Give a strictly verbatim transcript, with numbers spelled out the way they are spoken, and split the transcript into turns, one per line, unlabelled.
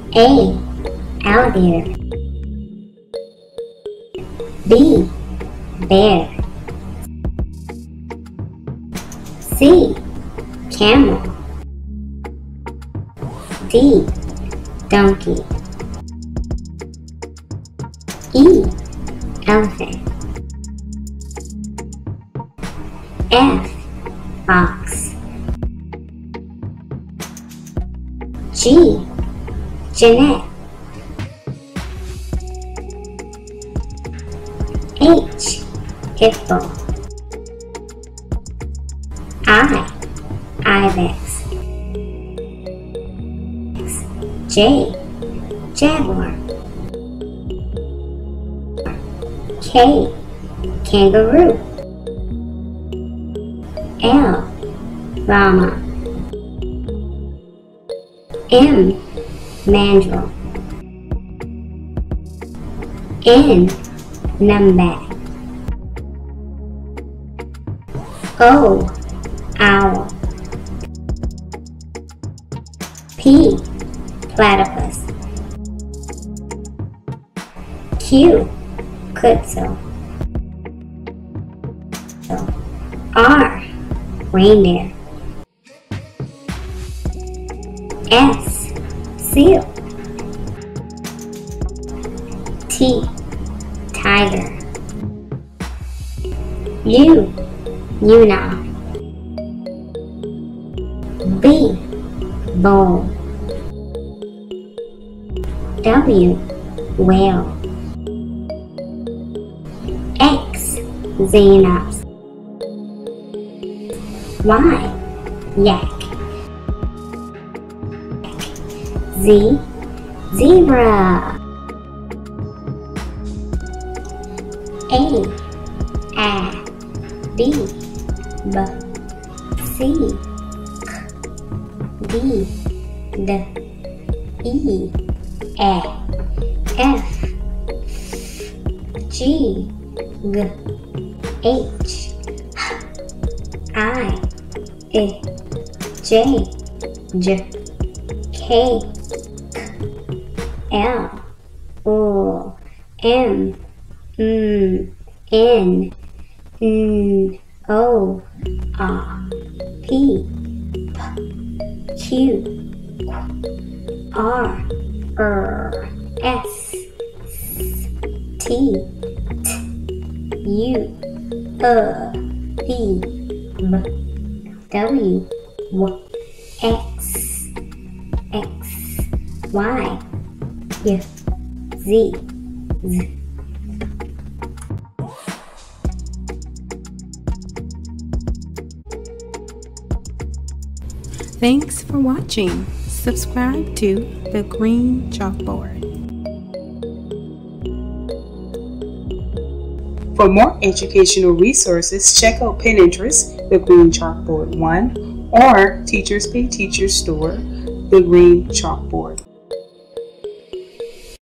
A. Alligator. B. Bear. C. Camel. D. Donkey. E. Elephant. F. Fox. G. Jeanette. H. Hippo. I. Ibex. J. Jaguar. K. Kangaroo. L. Llama. M. Mandrill. N. Numbat. O. Owl. P. Platypus. Q. Quetzal. R. Reindeer. S. Seal. T. Tiger. U. Unicorn. B. Bull. W. Whale. X. Xenops. Y. Yak. Z. Zebra. A. A. B. B. C. D. D. E. A. F. G. G. H. I. I. J. J. K. L. O. M. M. N. N. O. R. P. Q. R. R. S. T. T. U. Uh. V. B. W. W. X. X. Y. Y. Z. Z.
Thanks for watching. Subscribe to The Green Chalkboard.
For more educational resources, check out Pinterest, The Green Chalkboard one, or Teachers Pay Teachers store, The Green Chalkboard.